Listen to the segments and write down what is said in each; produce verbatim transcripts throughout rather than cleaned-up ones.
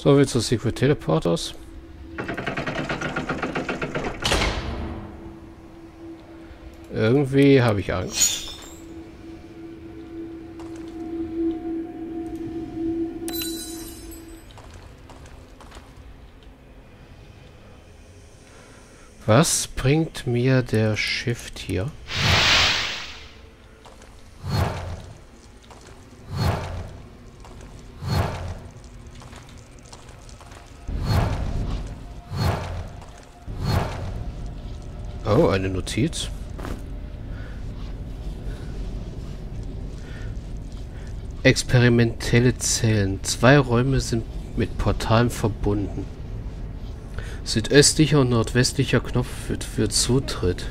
So, willst du Secret Teleporters? Irgendwie habe ich Angst. Was bringt mir der Shift hier? Oh, eine Notiz. Experimentelle Zellen. Zwei Räume sind mit Portalen verbunden. Südöstlicher und nordwestlicher Knopf für, für Zutritt.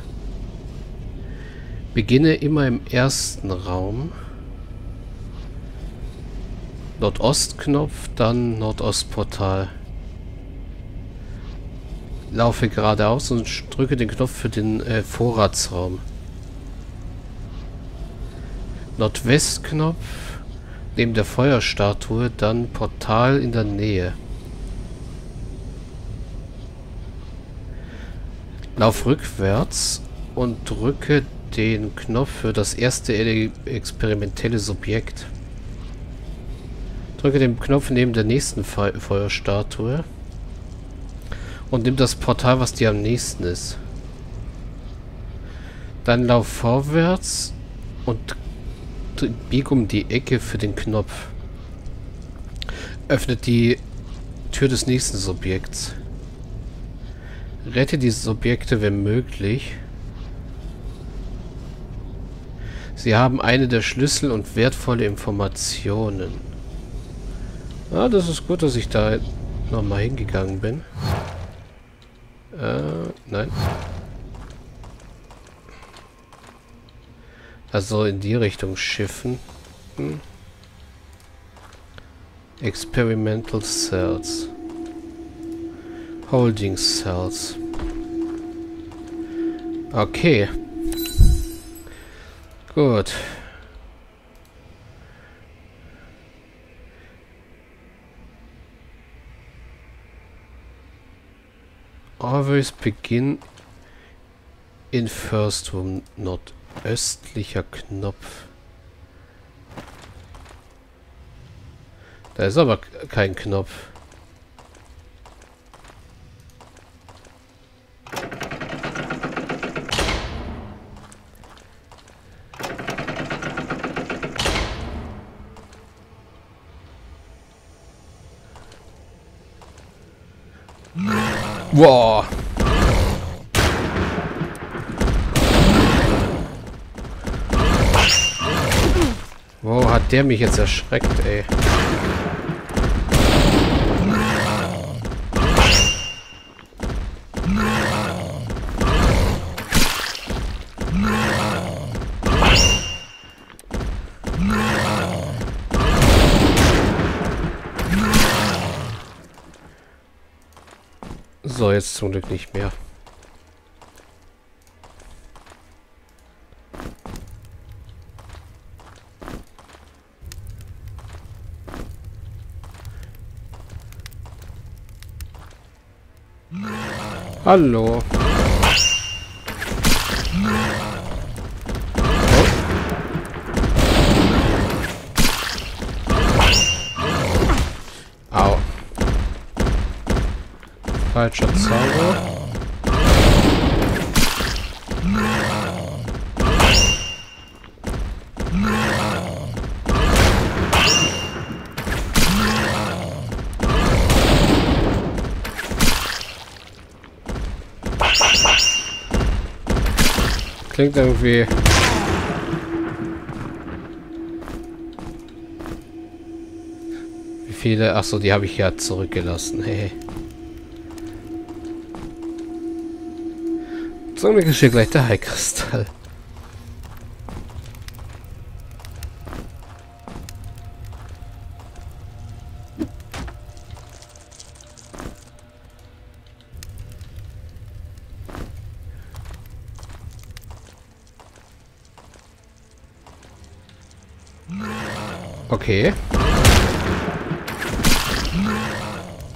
Beginne immer im ersten Raum. Nordostknopf, dann Nordostportal. Laufe geradeaus und drücke den Knopf für den äh, Vorratsraum. Nordwestknopf, neben der Feuerstatue, dann Portal in der Nähe. Lauf rückwärts und drücke den Knopf für das erste experimentelle Subjekt. Drücke den Knopf neben der nächsten Fe Feuerstatue und nimm das Portal, was dir am nächsten ist. Dann lauf vorwärts und bieg um die Ecke für den Knopf. Öffne die Tür des nächsten Subjekts. Rette die Subjekte, wenn möglich. Sie haben eine der Schlüssel und wertvolle Informationen. Ah, das ist gut, dass ich da nochmal hingegangen bin. Äh, nein. Also in die Richtung schiffen. Hm. Experimental Cells. Holding Cells. Okay. Gut. Always begin in first room. Nordöstlicher Knopf. Da ist aber kein Knopf. Wow. Wow, hat der mich jetzt erschreckt, ey. So, jetzt zum Glück nicht mehr. Hallo. Oh. Au. Falscher Zauber. Klingt irgendwie... Wie viele? Achso, die habe ich ja zurückgelassen. Hey. Zum Glück ist hier gleich der Heilkristall. Okay.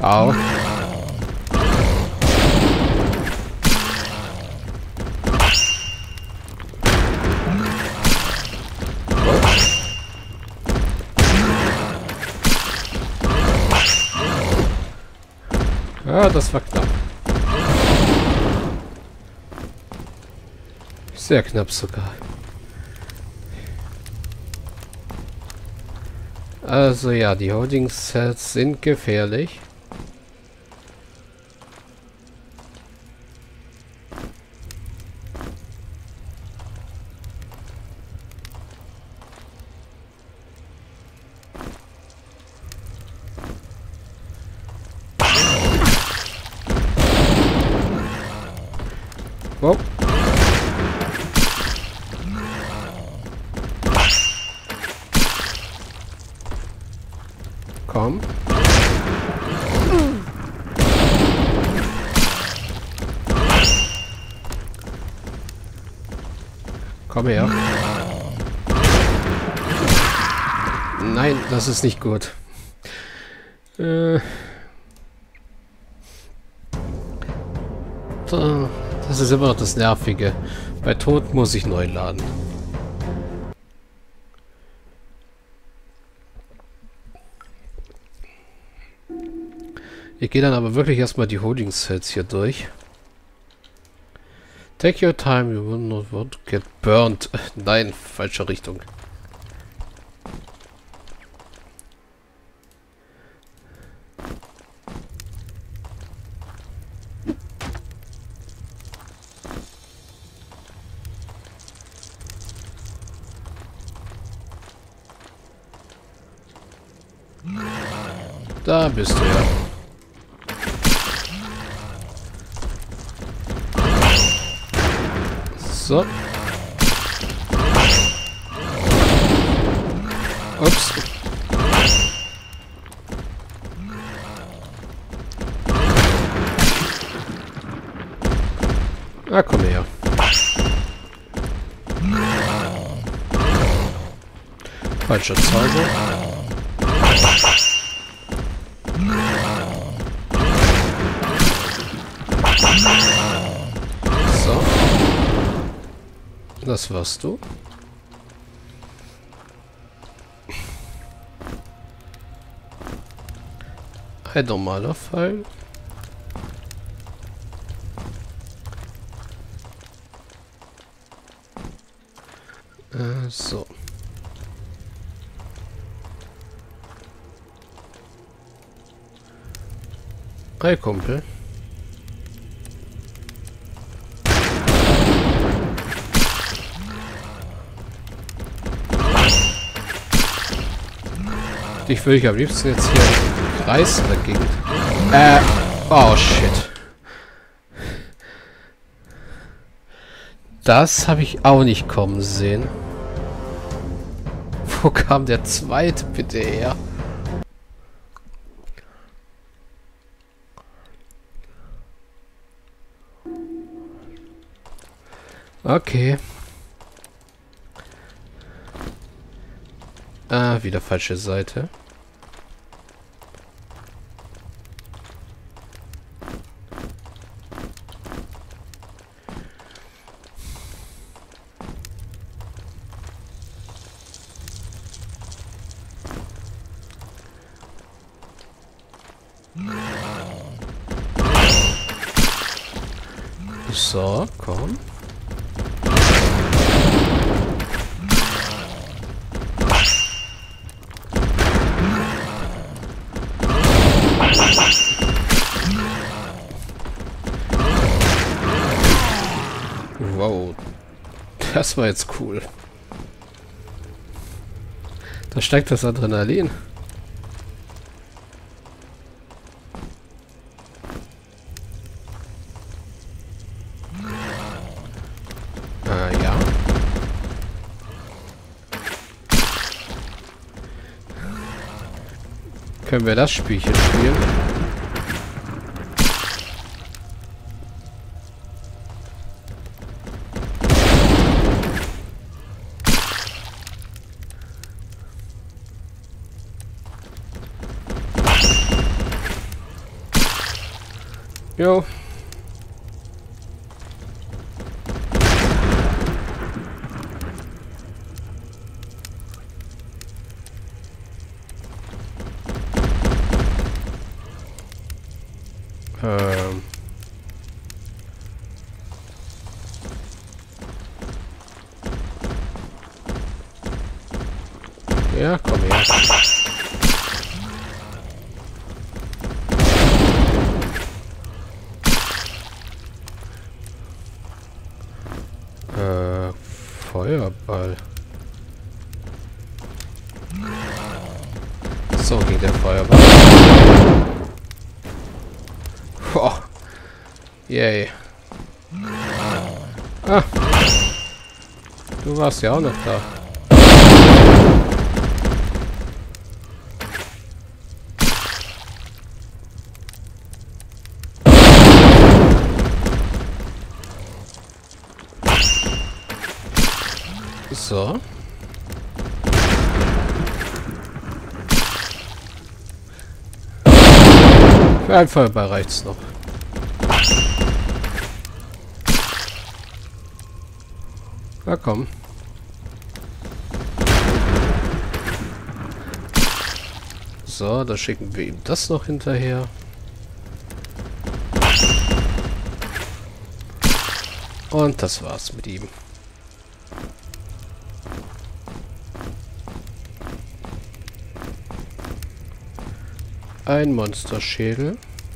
Au. Ja, das war knapp. Sehr knapp sogar. Also ja, die Holding Cells sind gefährlich. Wow. Komm. Komm her. Nein, das ist nicht gut. Äh. Das ist immer noch das Nervige. Bei Tod muss ich neu laden. Ich gehe dann aber wirklich erstmal die Holding Cells hier durch. Take your time, you will not want to get burned. Nein, falsche Richtung. Da bist du ja. So. Ups. Ah, komm her. Falscher Zauber. So. Das warst du. Ein normaler Pfeil. Äh, so. Hi, Kumpel. Ich würde ich am liebsten jetzt hier einen Kreis dagegen. Äh, oh shit. Das habe ich auch nicht kommen sehen. Wo kam der zweite bitte her? Okay. Ah, wieder falsche Seite. So, komm. Wow. Das war jetzt cool. Da steigt das Adrenalin. Ah, ja. Können wir das Spielchen spielen? Jo. Ähm. Ja, komm her. Äh, Feuerball. So ging der Feuerball. Boah. Yay. Ah. Du warst ja auch noch da. So. Für einen Feuerball reicht's noch. Na komm. So, da schicken wir ihm das noch hinterher. Und das war's mit ihm. Ein Monsterschädel.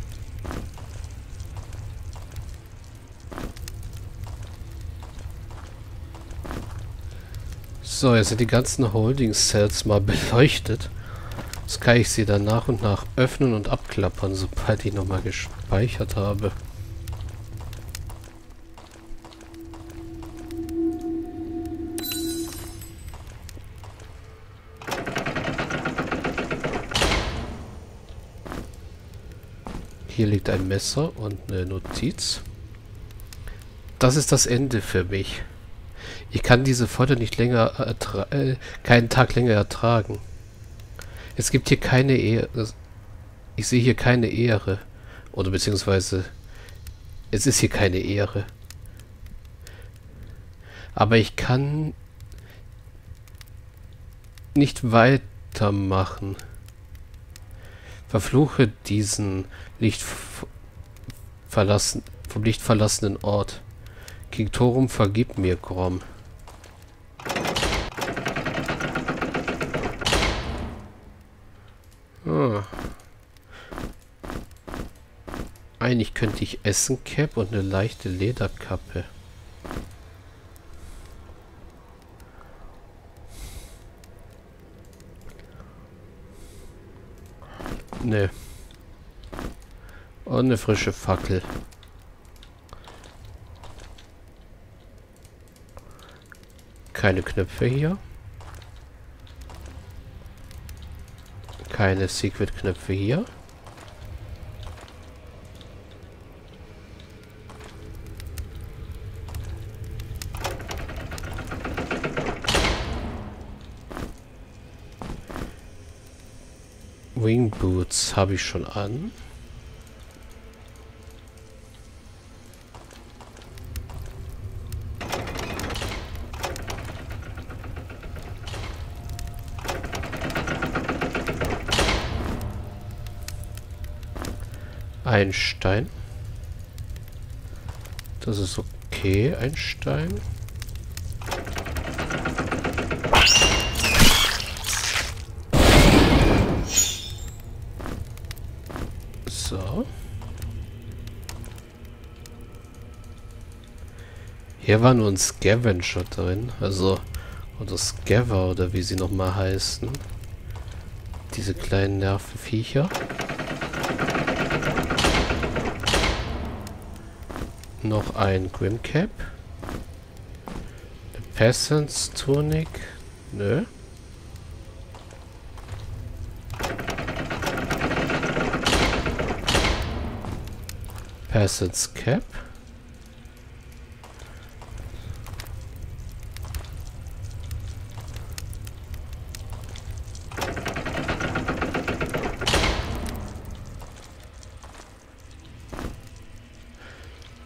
So, jetzt sind die ganzen Holding Cells mal beleuchtet. Jetzt kann ich sie dann nach und nach öffnen und abklappern, sobald ich nochmal gespeichert habe. Hier liegt ein Messer und eine Notiz. Das ist das Ende für mich. Ich kann diese Folter nicht länger ertra- äh, keinen Tag länger ertragen. Es gibt hier keine Ehre. Ich sehe hier keine Ehre. Oder beziehungsweise es ist hier keine Ehre. Aber ich kann nicht weitermachen. Verfluche diesen Licht verlassen, vom Licht verlassenen Ort. Kingtorum, vergib mir, Grom. Ah. Eigentlich könnte ich Essen Cap und eine leichte Lederkappe. Ne. Und eine frische Fackel. Keine Knöpfe hier. Keine Secret-Knöpfe hier. Wing Boots habe ich schon an. Ein Stein. Das ist okay, ein Stein. So. Hier war nur ein Scavenger drin. Also, oder Scaver oder wie sie nochmal heißen. Diese kleinen Nervenviecher. Noch ein Grimcap. Eine Peasants Tunic. Nö. Peasants Cap.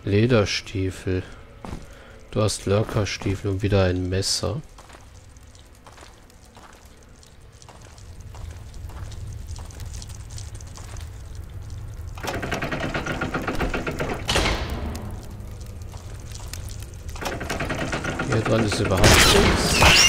Lederstiefel. Du hast Lurkerstiefel und wieder ein Messer. Hier dran ist überhaupt nichts.